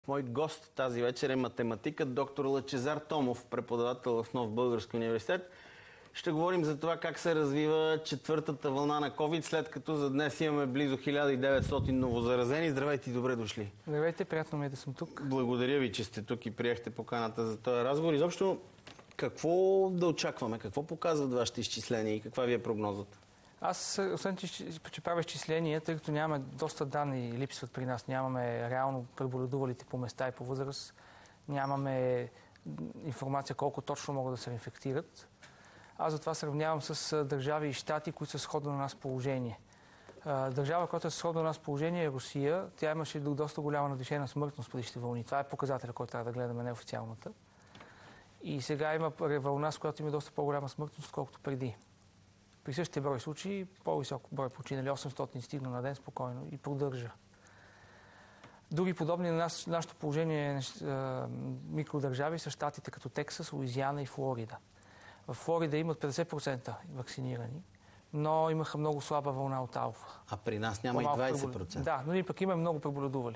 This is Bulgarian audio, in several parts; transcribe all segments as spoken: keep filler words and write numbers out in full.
Мой гост тази вечер е математикът доктор Лъчезар Томов, преподавател в Нов български университет. Ще говорим за това как се развива четвъртата вълна на COVID, след като за днес имаме близо хиляда и деветстотин новозаразени. Здравейте и добре дошли. Здравейте, приятно ми е да съм тук. Благодаря ви, че сте тук и приехте поканата за този разговор. Изобщо, какво да очакваме? Какво показват вашите изчисления и каква ви е прогнозата? Аз, освен че, че правя изчисления, тъй като нямаме доста данни липсват при нас, нямаме реално преболедувалите по места и по възраст, нямаме информация колко точно могат да се инфектират. Аз затова сравнявам с държави и щати, които са сходно на нас положение. Държава, която е сходно на нас положение е Русия. Тя имаше доста голяма надвишена смъртност в предишните вълни. Това е показателя, който трябва да гледаме, неофициалната. И сега има вълна, с която има доста по-голяма смъртност, отколкото преди. При същия брой случаи, по-висок брой починали, осемстотин стигна на ден спокойно и продържа. Други подобни на нас, нашето положение микродържави са щатите като Тексас, Луизиана и Флорида. В Флорида имат петдесет процента вакцинирани, но имаха много слаба вълна от алфа. А при нас няма и двадесет процента. Да, но и пък има много преболедували.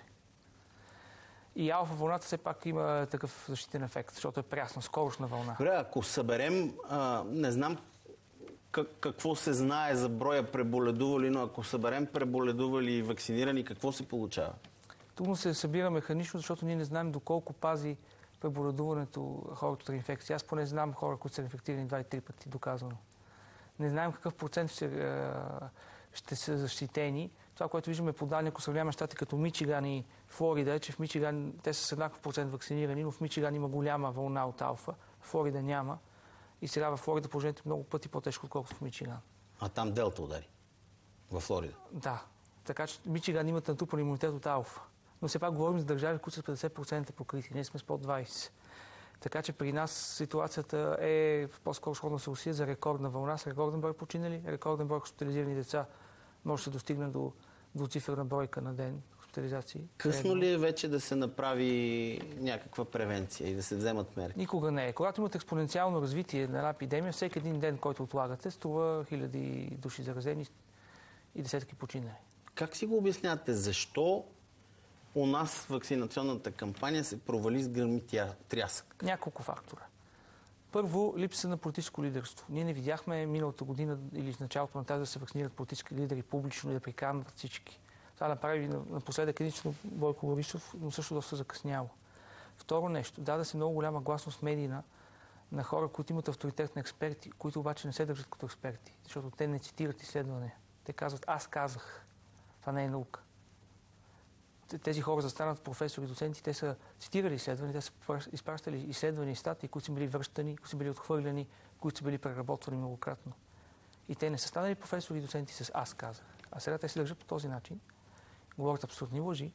И алфа вълната все пак има такъв защитен ефект, защото е прясна, скорошна вълна. Добре, ако съберем, а, не знам как, какво се знае за броя преболедували, но ако съберем преболедували и вакцинирани, какво се получава? Трудно се събира механично, защото ние не знаем доколко пази преболедуването хората от инфекция. Аз поне знам хора, които са инфектирани два и три пъти, доказано. Не знаем какъв процент ще, ще са защитени. Това, което виждаме по данни, ако сравняваме щати като Мичиган и Флорида, е, че в Мичиган те са с еднакъв процент вакцинирани, но в Мичиган има голяма вълна от алфа, в Флорида няма. И сега в Флорида положението е много пъти по-тежко, отколкото в Мичиган. А там Делта удари? Във Флорида? Да. Така че Мичиган имат натрупан имунитет от алфа. Но все пак говорим за държави, които са петдесет процента покрити. Ние сме с под двадесет процента. Така че при нас ситуацията е по-скоро сходна с Русия за рекордна вълна, с рекорден брой починали, рекорден брой хоспитализирани деца. Може да се достигне до двуцифрена бройка на ден хоспитализации. Късно ли е вече да се направи някаква превенция и да се вземат мерки? Никога не е. Когато имате експоненциално развитие на една епидемия, всеки един ден, който отлагате, струва хиляди души заразени и десетки починали. Как си го обяснявате? Защо у нас вакцинационната кампания се провали с гръм и трясък? Няколко фактора. Първо, липса на политическо лидерство. Ние не видяхме миналата година или в началото на тази да се вакцинират политически лидери публично и да приканват всички. Това направи напоследък единствено Бойко Борисов, но също доста закъсняло. Второ нещо, даде се много голяма гласност медийна на хора, които имат авторитет на експерти, които обаче не се държат като експерти, защото те не цитират изследвания. Те казват, аз казах. Това не е наука. Тези хора застанат професори, доценти, те са цитирали изследвания, те са изпращали изследвания и статии, които са били връщани, които са били отхвърляни, които са били преработвани многократно. И те не са станали професори и доценти с аз казах. А сега те се държат по този начин. Говорят абсурдни лъжи.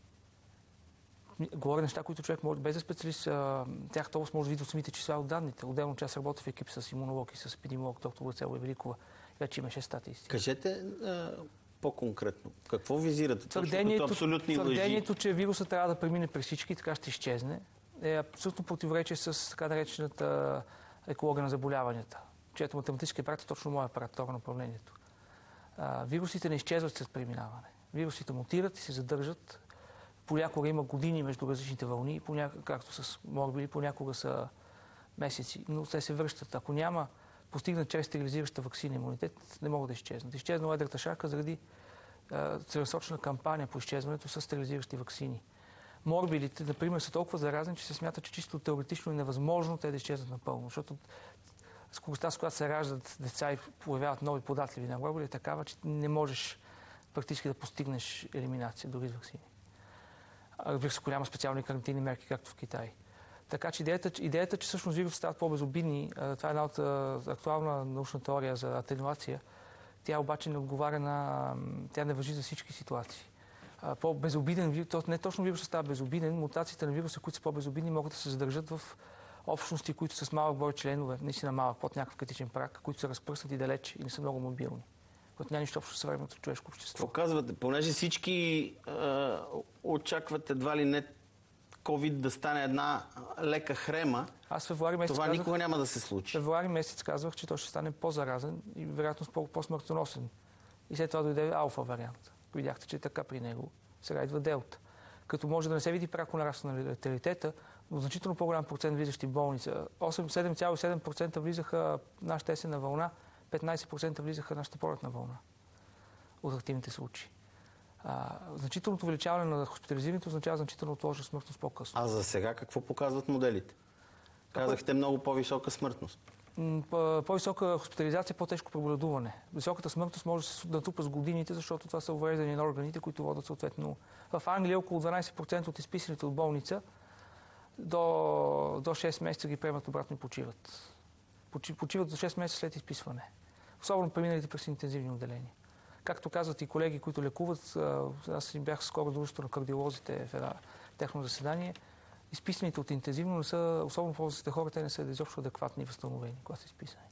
Говорят неща, които човек може, без да специалист, тях толкова може да види от самите числа от данните. Отделно част работя в екип с имунолог и с епидемиолог, доктор Лъцелова и Великова. Вече има шест статии. Кажете по-конкретно. Какво визирате? Твърдението, абсолютни твърдението, че вирусът трябва да премине през всички, така ще изчезне, е абсолютно противоречие с така наречената екология на заболяванията, чието математически апарат е точно моя апарат, това направлението. А, вирусите не изчезват след преминаване. Вирусите мутират и се задържат. Понякога има години между различните вълни, понякога, както с морбили, понякога са месеци, но те се връщат. Ако няма постигнат чрез стерилизираща ваксина имунитет, не могат да изчезнат. Изчезнала едрата шарка заради а, целенасочена кампания по изчезването с стерилизиращи ваксини. Морбилите, например, са толкова заразни, че се смята, че чисто теоретично е невъзможно те да изчезнат напълно, защото скоростта, с която се раждат деца и появяват нови податливи на морбили, е такава, че не можеш практически да постигнеш елиминация дори с ваксини. Разбира се, няма специални карантинни мерки, както в Китай. Така че идеята, идеята, че всъщност вируси стават по-безобидни, това е една от актуална научна теория за атенуация. Тя обаче не отговаря на... Тя не важи за всички ситуации. По-безобиден вирус, не точно вирусът става безобиден, мутациите на вируса, които са по-безобидни, могат да се задържат в общности, които са с малък брой членове, наистина малък, под някакъв критичен праг, които са разпръснати далеч и не са много мобилни. Което няма нищо общо с съвременното човешко общество. Какво казвате? Понеже всички е, очакват едва ли не COVID да стане една лека хрема, Аз февруари месец това казах, никога няма да се случи. Февруари месец казвах, че той ще стане по-заразен и вероятно по-смъртоносен. И след това дойде алфа вариант. Видяхте, че е така при него. Сега идва делта. като може да не се види пряко нарастване на леталитета, но значително по-голям процент влизащи в болница. седем цяло и седем процента влизаха нашата есенна вълна, петнайсет процента влизаха нашата пролетна вълна от активните случаи. А, значителното увеличаване на хоспитализирането означава значително отложена смъртност по-късно. А за сега какво показват моделите? Казахте много по-висока смъртност. По-висока хоспитализация, по-тежко преболедуване. Високата смъртност може да се натрупа с годините, защото това са увреждания на органите, които водят съответно. В Англия около дванайсет процента от изписаните от болница до, до шест месеца ги приемат обратно и почиват. Почиват до шест месеца след изписване. Особено преминалите през интензивни отделения. Както казват и колеги, които лекуват, аз им бях скоро дружество на кардиолозите в една техно заседание, изписаните от интензивно не са, особено по-възрастните хора, те не са изобщо адекватни и възстановени, когато са изписани.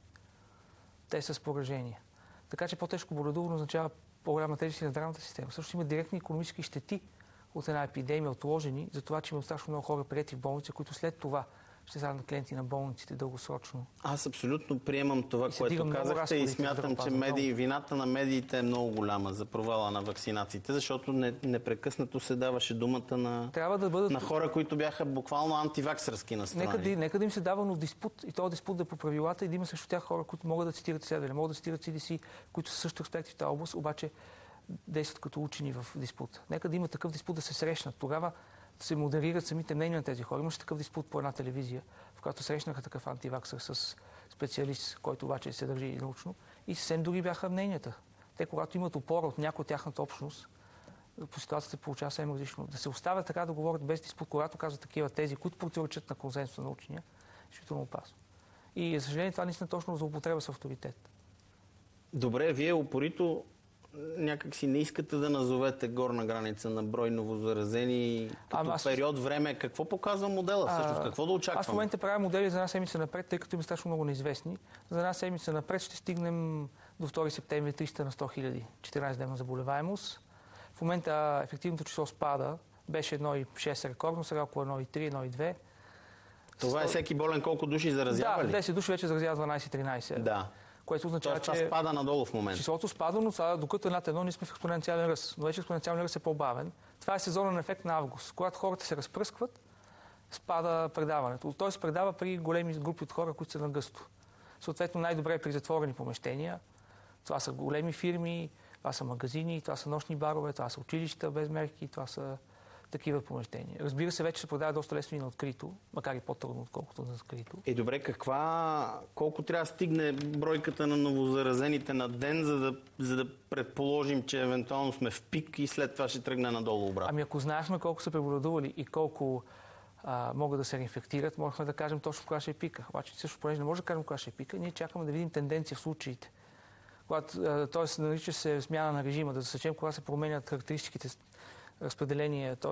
Те са с поражения. Така че по-тежко боледуване означава по-голяма тежест на здравната система. Също има директни икономически щети от една епидемия, отложени, за това, че има страшно много хора приети в болница, които след това ще станат клиенти на болниците дългосрочно. Аз абсолютно приемам това, което казахте и смятам, че медии, вината на медиите е много голяма за провала на вакцинациите, защото не, непрекъснато се даваше думата на, да бъдат... на хора, които бяха буквално антиваксърски настроени. Нека, нека да им се дава но диспут и този диспут да е по правилата и да има също тях хора, които могат да цитират изследвания, могат да цитират Си Ди Си, които са също експерти в тази област, обаче действат като учени в диспут. Нека да има такъв диспут да се срещнат. Тогава се модерират самите мнения на тези хора. Имаше такъв диспут по една телевизия, в която срещнаха такъв антиваксър с специалист, който обаче се държи научно. И съвсем други бяха мненията. Те, когато имат опора от някоя от тяхната общност, по ситуацията се получава съвсем различно. Да се оставят така да говорят без диспут, когато казват такива тези, които противоречат на консенсуса на учения, е изключително опасно. И, за съжаление, това наистина точно злоупотреба с авторитет. Добре, вие упорито някак си не искате да назовете горна граница на брой новозаразени като аз... период време. Какво показва модела всъщност? Какво да очакваме? Аз в момента правя модели за една седмица напред, тъй като има страшно много неизвестни. За една седмица напред ще стигнем до втори септември триста на сто хиляди, четиринайсет дневна заболеваемост. В момента ефективното число спада. Беше едно цяло и шест рекордно, сега около едно цяло и три, едно цяло и две. Това е всеки болен колко души заразява ли? Да, десет души вече заразяват дванайсет-тринайсет. Да. Което означава, това че спада надолу в момента. Числото спада, но това, докато над едно, ние сме в експоненциален ръст. Но вече експоненциален ръст е по-бавен. Това е сезонен ефект на август. Когато хората се разпръскват, спада предаването. Тоест предава при големи групи от хора, които са на гъсто. Съответно, най-добре е при затворени помещения. Това са големи фирми, това са магазини, това са нощни барове, това са училища без мерки, това са такива помещения. Разбира се, вече се продава доста лесно и на открито, макар и по-трудно, отколкото на закрито. Е, добре, каква, колко трябва да стигне бройката на новозаразените на ден, за да, за да предположим, че евентуално сме в пик и след това ще тръгне надолу обратно? Ами ако знаехме колко са преболедували и колко а, могат да се реинфектират, можехме да кажем точно кога ще е пика. Обаче също, понеже не може да кажем кога ще е пика, ние чакаме да видим тенденция в случаите. Т.е. нарича се смяна на режима, да засечем кога се променят характеристиките, разпределение, т.е.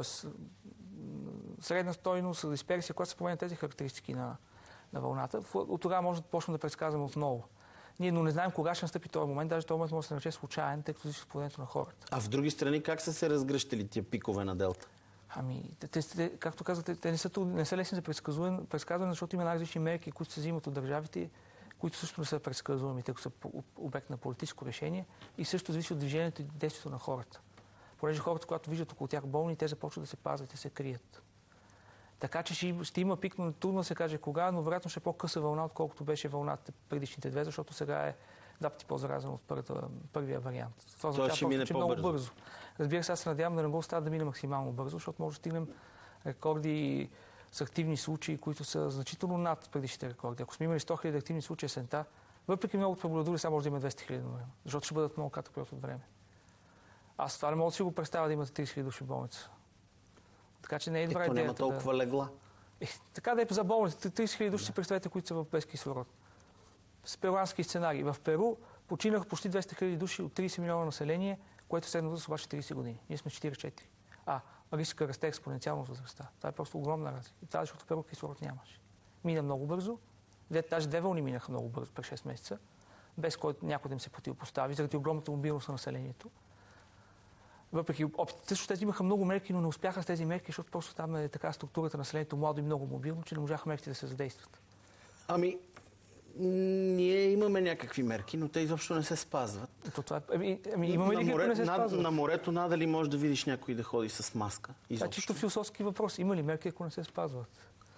средна стойност, дисперсия, когато се променят тези характеристики на, на вълната. От тогава може да почнем да предсказваме отново. Ние но не знаем кога ще настъпи този момент, даже този момент може да се нарече случайен, тъй като зависи от поведението на хората. А в други страни как са се разгръщали тия пикове на Делта? Ами, те, те, както казвате, те не са, не са лесни за предсказване, защото има най-различни мерки, които се взимат от държавите, които също не са предсказуеми, тъй като са обект на политическо решение и също зависи от движението и действието на хората. Понеже хората, когато виждат около тях болни, те започват да се пазят и се крият. Така че ще, ще има пик, но трудно да се каже кога, но вероятно ще е по-къса вълна, отколкото беше вълната предишните две, защото сега е два пъти по-заразен от първата, първия вариант. Това означава просто, че много бързо. Разбира се, аз се надявам да не го оставя да мине максимално бързо, защото може да стигнем рекорди с активни случаи, които са значително над предишните рекорди. Ако сме имали сто хиляди активни случаи есента, въпреки много преболедували, сега може да има двеста хиляди на време, защото ще бъдат много кратък период от време. Аз това не мога да си го представя да имате трийсет хиляди души в болница. Така че не е добра идея. Няма толкова да... легла. Е, така да е за болница. трийсет хиляди души си представете, които са в без кислород. С перуански сценарий. В Перу починаха почти двеста хиляди души от трийсет милиона население, което средно възраст обаче трийсет години. Ние сме четирийсет и четири. А риска расте експоненциално с възрастта. Това е просто огромна разлика. Това защото в Перу кислород нямаше. Мина много бързо. Даже две вълни минаха много бързо през шест месеца, без който някой да им се противопостави, заради огромната мобилност на населението. Въпреки опитите, също те имаха много мерки, но не успяха с тези мерки, защото просто там е така структурата на населението младо и много мобилно, че не можаха мерките да се задействат. Ами, Ние имаме някакви мерки, но те изобщо не се спазват. То това, ами, ами, имаме на, ли море, не се на, спазват? на морето надали може да видиш някой да ходи с маска. Това е чисто философски въпрос. Има ли мерки, ако не се спазват?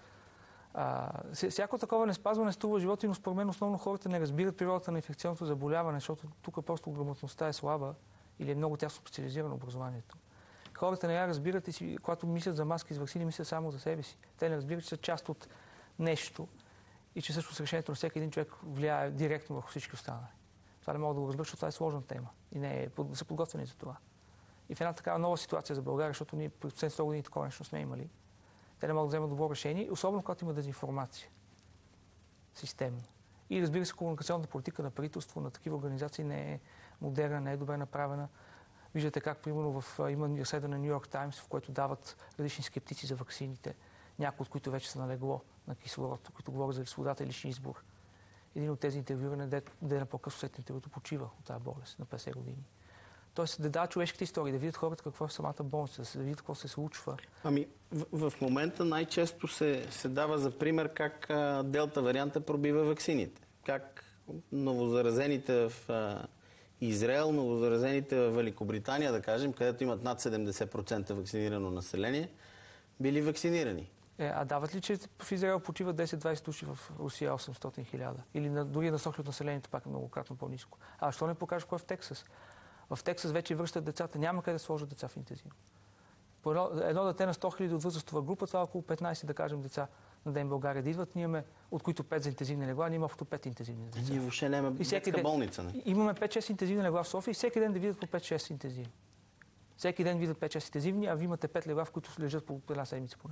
А, всяко такова не спазване струва живота, но според мен основно хората не разбират природата на инфекционното заболяване, защото тук просто грамотността е слаба или е много тясно специализирано образованието. Хората не я разбират и си, когато мислят за маски с ваксини, мислят само за себе си. Те не разбират, че са част от нещо и че също с решението на всеки един човек влияе директно върху всички останали. Това не мога да го разбера, защото това е сложна тема и не е, са подготвени за това. И в една такава нова ситуация за България, защото ние през последните сто години такова нещо сме имали, те не могат да вземат добро решение, особено когато има дезинформация. Системно. И разбира се, комуникационната политика на правителство, на такива организации не е модерна, не е добре направена. Виждате как, примерно, в, има разследване на Ню Йорк Таймс, в което дават различни скептици за ваксините, някои от които вече са налегло на кислород, които говорят за свободата и личен избор. Един от тези интервюирани, ден по-късно след интервюто, почива от тази болест на петдесет години. Тоест да дава човешките истории, да видят хората какво е в самата болница, да видят какво се случва. Ами, в, в момента най-често се, се дава за пример как а, делта варианта пробива ваксините. Как новозаразените в а, Израел, новозаразените в Великобритания, да кажем, където имат над седемдесет процента вакцинирано население, били вакцинирани. Е, а дават ли, че в Израел почиват десет-двайсет души, в Русия осемстотин хиляди? Или на, дори на сто хиляди от населението пак е многократно по-ниско? А защо не покажеш кой е в Тексас? В Тексас вече връщат децата. Няма къде да сложат деца в интензивно. По едно, едно дете на сто хиляди от възрастова група, това е около петнайсет, да кажем, деца на ден в България да идват. Ние имаме, от които пет за интензивни легла, ние имаме общо пет интензивни деца. Ние въобще нямаме детска болница. Не? Имаме пет-шест интензивни легла в София и всеки ден да видят по пет-шест интензивни. Всеки ден видят пет-шест интензивни, а ви имате пет легла, в които лежат по една седмица поне.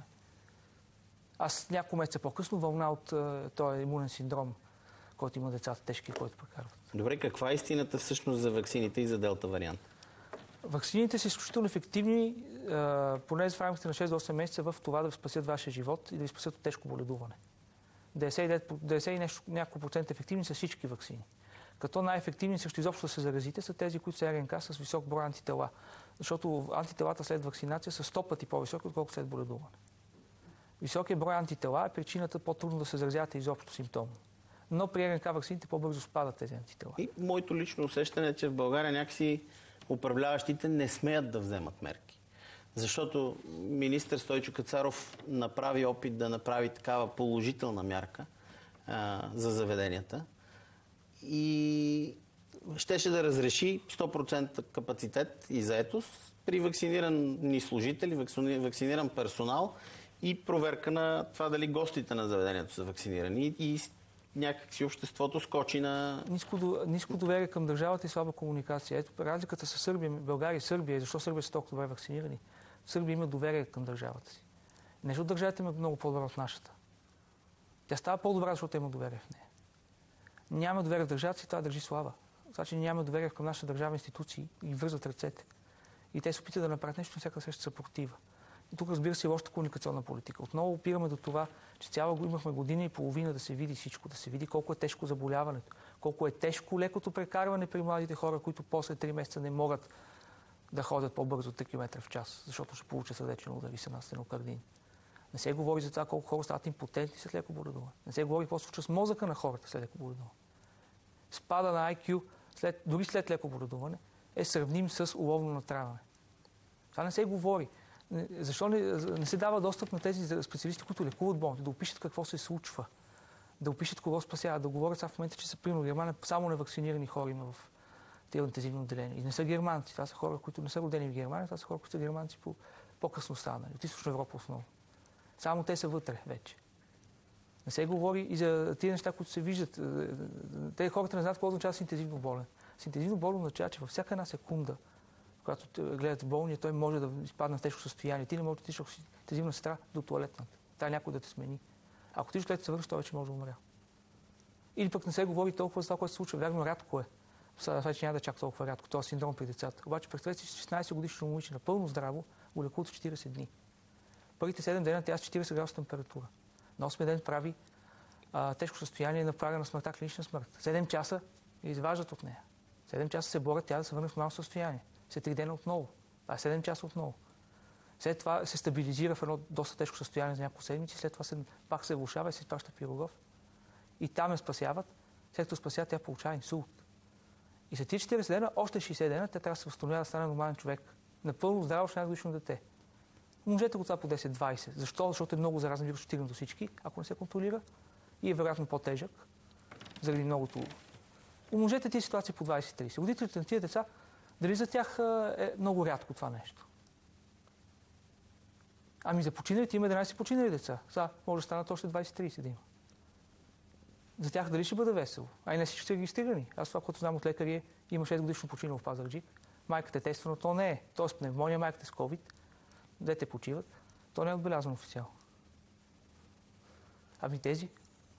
Аз няколко месеца по-късно вълна от този имунен синдром, който има децата тежки, който прекарват. Добре, каква е истината всъщност за ваксините и за делта вариант? Ваксините са изключително ефективни, поне в рамките на шест до осем месеца, в това да ви спасят вашия живот и да ви спасят от тежко боледуване. деветдесет и нещо, няколко процента ефективни са всички ваксини. Като най-ефективни срещу изобщо да се заразите са тези, които са РНК с висок брой антитела. Защото антителата след вакцинация са сто пъти по-високи, отколкото след боледуване. Високият брой антитела е причината по-трудно да се заразявате изобщо симптомно. Но при РНК ваксините по-бързо спадат тези антитела. И моето лично усещане е, че в България някакси управляващите не смеят да вземат мерки. Защото министър Стойчо Кацаров направи опит да направи такава положителна мярка а, за заведенията и щеше да разреши сто процента капацитет и заетост при вакцинирани служители, вакциниран персонал и проверка на това дали гостите на заведението са вакцинирани и някак си обществото скочи на... Ниско, ниско доверие към държавата и слаба комуникация. Ето разликата с Сърбия, България и Сърбия. Защо Сърбия са толкова добре вакцинирани? Сърбия има доверие към държавата си. Не защото държавата има много по-добра от нашата. Тя става по-добра, защото има доверие в нея. Няма доверие в държавата си, това държи слава. Това, че няма доверие към нашата държавна институции и вързват ръцете. И те се опитат да направят нещо, но всяка среща се протива. И тук, разбира се, и лошата комуникационна политика. Отново опираме до това, че цяло имахме година и половина да се види всичко, да се види колко е тежко заболяването, колко е тежко лекото прекарване при младите хора, които после три месеца не могат да ходят по-бързо от три километра в час, защото ще получат сърдечен удар и са на стенокардин. Не се говори за това колко хора стават импотентни след леко боледуване. Не се говори какво се случва с мозъка на хората след леко боледуване. Спада на ай кю, след, дори след леко боледуване, е сравним с уловно натравяне. Това не се говори. Защо не, не се дава достъп на тези специалисти, които лекуват болните, да опишат какво се случва, да опишат кого спасяват, да говорят сега в момента, че са примерно Германия, само невакцинирани хора има в тези интензивни отделения. И не са германци. Това са хора, които не са родени в Германия, това са хора, които са германци по, по-късно станали, от Източна Европа основно. Само те са вътре вече. Не се говори и за тези неща, които се виждат. Те хората не знаят какво означава с интензивно болен. С интензивно болен означава, че във всяка една секунда, когато гледат болния, той може да изпадне в тежко състояние. Ти не можеш да отидеш с интензивна сестра до туалетната. Трябва някой да те смени. Ако ти след се върнеш, той вече може да умре. Или пък не се говори толкова за това, което се случва. Вярно, рядко е. Сега вече няма да чак толкова рядко. Това е синдром при децата. Обаче представете си шестнайсет годишно момиче напълно здраво го лекуват четирийсет дни. Първите седем дена тя с четирийсет градуса температура. На осми ден прави а, тежко състояние на прага на смъртта, клинична смърт. седем часа я изваждат от нея. седем часа се борят тя да се върне в нормално състояние. След три дена отново. Това е седем часа отново. След това се стабилизира в едно доста тежко състояние за няколко седмици, след това се, пак се влошава и се изпраща в пирогов. и там я спасяват, след като спасяват, тя получава инсулт. И след четиридесет дена, още шейсет дена, тя трябва да се възстановява да стане нормален човек. Напълно здраво шестнадесетгодишно дете. Умножете го това по десет-двайсет. Защо? Защото е много заразен вирус, стигна до всички, ако не се контролира. И е вероятно по-тежък, заради многото. Умножете тези ситуации по двайсет-трийсет. Родителите на тия деца, дали за тях е много рядко това нещо? Ами за починалите има единайсет починали деца. Сега може да станат още двайсет-трийсет да има. За тях дали ще бъде весело? А и не всички са регистрирани. Аз това, което знам от лекари е, има шест годишно починал в Пазарджик. Майката е тествана, то не е. Тоест пневмония, майката с ковид, дете почиват, то не е отбелязано официално. Ами тези?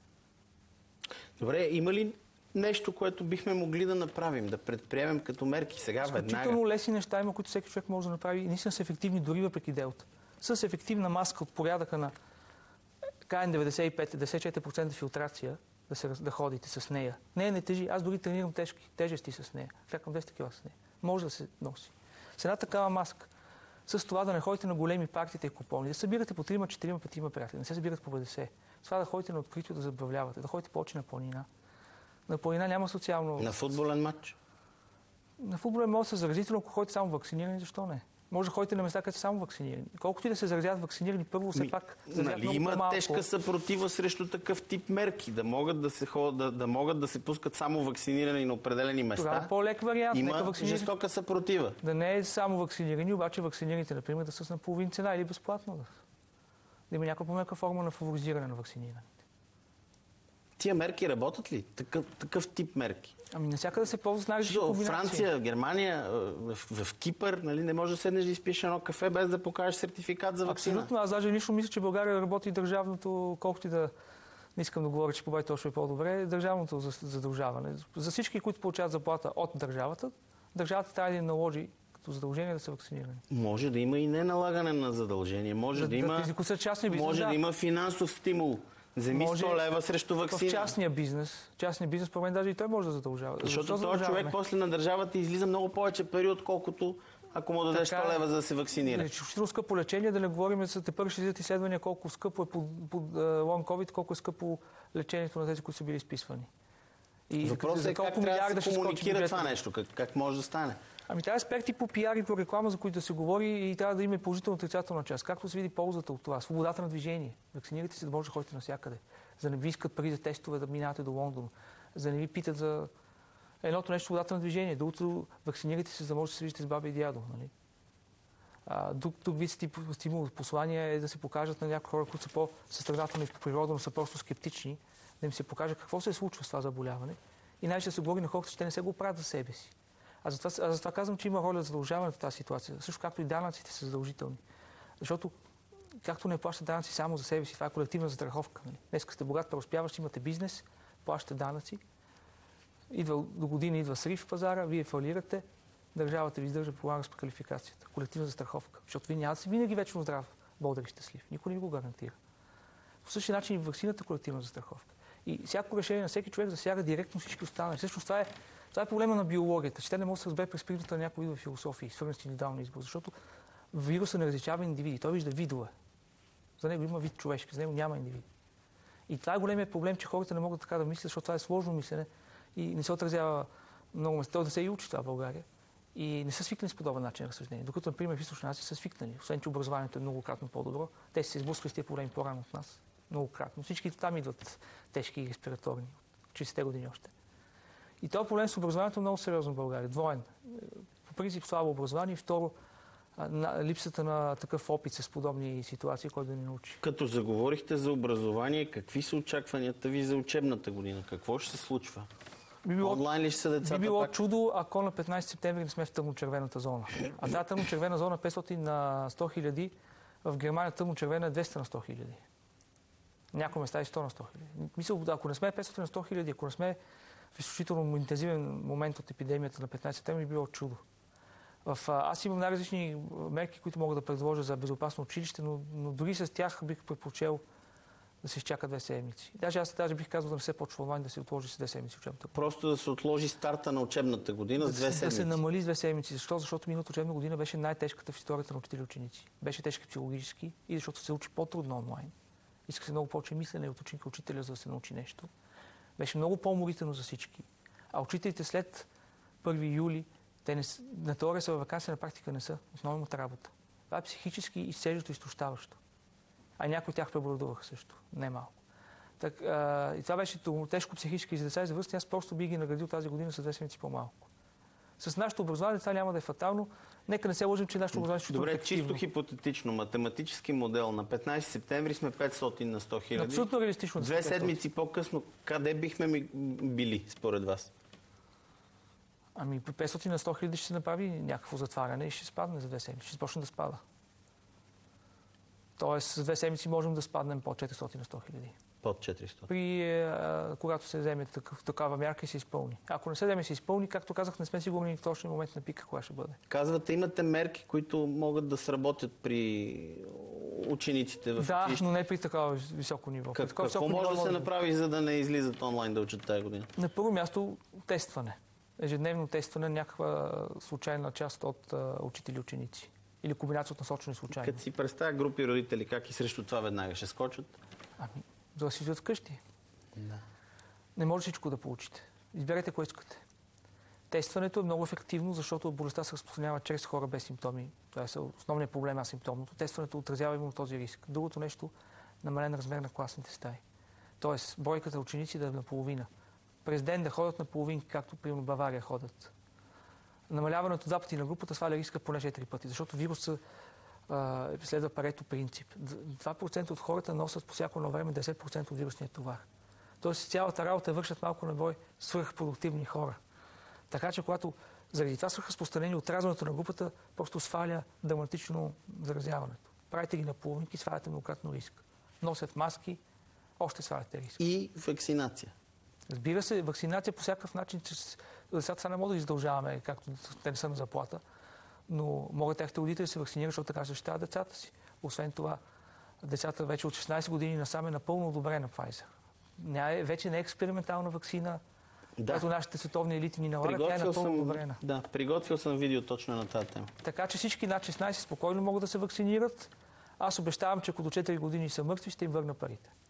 Добре, има ли нещо, което бихме могли да направим, да предприемем като мерки сега, веднага? Изключително лесни неща има, които всеки човек може да направи и наистина са ефективни дори въпреки делта. С ефективна маска от порядъка на К Н деветдесет и пет - деветдесет и четири процента филтрация, да, се, да ходите с нея. Не, не тежи. Аз дори тренирам тежки, тежести с нея. Чакам двеста кила с нея. Може да се носи. С една такава маска, с това да не ходите на големи партиите и купони, да събирате по трима, четирима, петима приятели, не се събират по петдесет. С това да ходите на открито, да забавлявате, да ходите повече на планина. На планина няма социално... На футболен матч? На футболен матч са заразително, ако ходите само вакцинирани, защо не? Може да ходите на места, където са само вакцинирани. Колкото и да се заразят вакцинирани, първо все пак заразят нали, много има по-малко. Тежка съпротива срещу такъв тип мерки, да могат да се, ход, да, да могат да се пускат само вакцинирани на определени места. Това е по-лек вариант. Има вакцинирани... жестока съпротива. Да не е само вакцинирани, обаче вакцинираните, например, да са на половин цена или безплатно. Да, да има някаква по-мека форма на фаворизиране на вакциниране. Тия мерки работят ли? Такъв, такъв тип мерки? Ами навсякъде се ползват най-различни В комбинации. Франция, в Германия, в, в Кипър, нали, не можеш да седнеш да изпиеш едно кафе без да покажеш сертификат за вакцина. Абсолютно. Аз даже лично мисля, че България работи държавното, колкото и да не искам да говоря, че по точно е по-добре, държавното задължаване. За всички, които получават заплата от държавата, държавата трябва да им наложи като задължение да са вакцинирани. Може да има и не налагане на задължение. Може да, да има, да, частни бизнес, може да. да има финансов стимул. Вземи сто лева срещу вакцина. В частния бизнес, частния бизнес, по мен даже и той може да задължава. Защото този човек после на държавата излиза много повече пари, отколкото ако му дадеш сто лева за да се вакцинира. Изключително скъпо лечение, да не говорим за те първи ще излизат изследвания колко скъпо е по, по лонг ковид, колко е скъпо лечението на тези, които са били изписвани. И въпросът е как трябва да се комуникира това нещо, как, как може да стане. Ами трябва аспекти по пиар и по реклама, за които да се говори и трябва да има и положително отрицателна част. Както се види ползата от това, свободата на движение. Вакцинирайте се да може да ходите навсякъде. За да не ви искат пари за тестове да минавате до Лондон. За да не ви питат за едното нещо свободата на движение. Другото вакцинирайте се, за да може да се виждате с баба и дядо. Нали? А, друг, друг вид стимул, послание е да се покажат на някои хора, които са по-състрадателни по природа, но са просто скептични, да им се покаже какво се случва с това заболяване. И най-ще се говори на хората, че те не се го правят за себе си. А затова, а затова казвам, че има роля за задължаване в тази ситуация. Също както и данъците са задължителни. Защото както не плащате данъци само за себе си, това е колективна застраховка. Нали? Днеска сте богат, преуспяващ, имате бизнес, плащате данъци. Идва, до година идва срив в пазара, вие фалирате, държавата ви издържа полага с квалификацията. Колективна застраховка. Защото вие няма да си винаги вечно здрав, бодър и щастлив. Никой не ви го гарантира. По същия начин и ваксината колективна застраховка. И всяко решение на всеки човек засяга директно всички останали. Всъщност това е, това е проблема на биологията, че те не могат да се разбере през призмата на някои видове философии, свързани с индивидуалния избор. Защото вируса не различава индивиди, той вижда видове. За него има вид човешки, за него няма индивиди. И това е големият проблем, че хората не могат така да мислят, защото това е сложно мислене и не се отразява много места. Той да се и учи това в България. И не са свикнали с подобен начин на разсъждение. Докато, например, в Източна Азия са свикнали. Освен, че образованието е многократно по-добро, те се сблъскват с тези проблеми по-рано от нас. Многократно. Всички там идват тежки респираторни. тридесетте години още. И този проблем с образованието е много сериозно в България. Двоен. По принцип слабо образование. И второ, на липсата на такъв опит с подобни ситуации, който да ни научи. Като заговорихте за образование, какви са очакванията ви за учебната година? Какво ще се случва? Би било, Онлайн ли ще са децата? Би било пак? чудо, ако на петнайсети септември не сме в тъмно-червената зона. А тази тъмно-червена зона е петстотин на сто хиляди, в Германия тъмно-червена е двеста на сто хиляди. Някои места и сто на сто хиляди. Мисля, ако не сме петстотин на сто хиляди, ако не сме в изключително интензивен момент от епидемията на петнайсети септември, би било чудо. В, аз имам най-различни мерки, които мога да предложа за безопасно училище, но, но дори с тях бих предпочел да се изчака две седмици. Даже аз даже бих казал да не се почва онлайн, да се отложи с две седмици учебната година. Просто да се отложи старта на учебната година да, с две седмици. Да се намали с две седмици. Защо? Защото миналата учебна година беше най-тежката в историята на учители и ученици. Беше тежка психологически и защото се учи по-трудно онлайн. Иска се много повече мислене от ученика учителя, за да се научи нещо. Беше много по-уморително за всички. А учителите след първи юли, те не, на теория са във ваканция, на практика не са. Основната работа. Това е психически изцеждащо, изтощаващо. А някои от тях преболедуваха също. Не малко. Так, а, и това беше тежко психически и за деца и за възрастни. Аз просто би ги наградил тази година с две седмици по-малко. С нашето образование това няма да е фатално. Нека не се лъжим, че нашето образование ще Добре, е ефективно. чисто хипотетично, математически модел на петнайсети септември сме петстотин на сто хиляди. Абсолютно реалистично. Две седмици по-късно, къде бихме ми били, според вас? Ами петстотин на сто хиляди ще се направи някакво затваряне и ще спадне за две седмици. Ще започне да спада. Тоест, за две седмици можем да спаднем под четиристотин на сто хиляди. Под четиристотин. При, а, когато се вземе такъв, такава мярка и се изпълни. Ако не се вземе и се изпълни, както казах, не сме сигурни в точния момент на пика, кога ще бъде. Казвате, имате мерки, които могат да сработят при учениците в Да, училище. но не при такова високо ниво. Как, такова какво високо може ниво да се направи, за да не излизат онлайн да учат тази година? На първо място тестване. Ежедневно тестване на някаква случайна част от а, учители и ученици. Или комбинация от насочени случайно. Като си представя групи родители, как и срещу това веднага ще скочат? Ами, да си стоят вкъщи. Да. Не може всичко да получите. Изберете кое искате. Тестването е много ефективно, защото болестта се разпространява чрез хора без симптоми. Това е основният проблем, асимптомното. Тестването отразява именно този риск. Другото нещо – намален размер на класните стаи. Тоест, бройката ученици да е наполовина. През ден да ходят на половинки, както примерно Бавария ходят. Намаляването два пъти на групата сваля риска поне четири пъти, защото вирусът а, следва Парето принцип. два процента от хората носят по всяко едно време деветдесет процента от вирусния товар. Тоест цялата работа вършат малко на брой свръхпродуктивни хора. Така че когато заради това свръхразпространение, отразването на групата просто сваля драматично заразяването. Правите ги на половинки, сваляте многократно риск. Носят маски, още сваляте риск. И вакцинация. Разбира се, вакцинация по всякакъв начин, че децата са не може да издължаваме, както те не са на заплата, но могат техните родители да се вакцинират, защото така защитават децата си. Освен това, децата вече от шестнайсет години насам е напълно одобрена Pfizer. Ня, вече не е експериментална вакцина, Да. която нашите световни елити ни налагат, тя е напълно съм, одобрена. да, приготвил съм видео точно на тази тема. Така че всички над шестнайсет спокойно могат да се вакцинират. Аз обещавам, че ако до четири години са мъртви, ще им върна парите.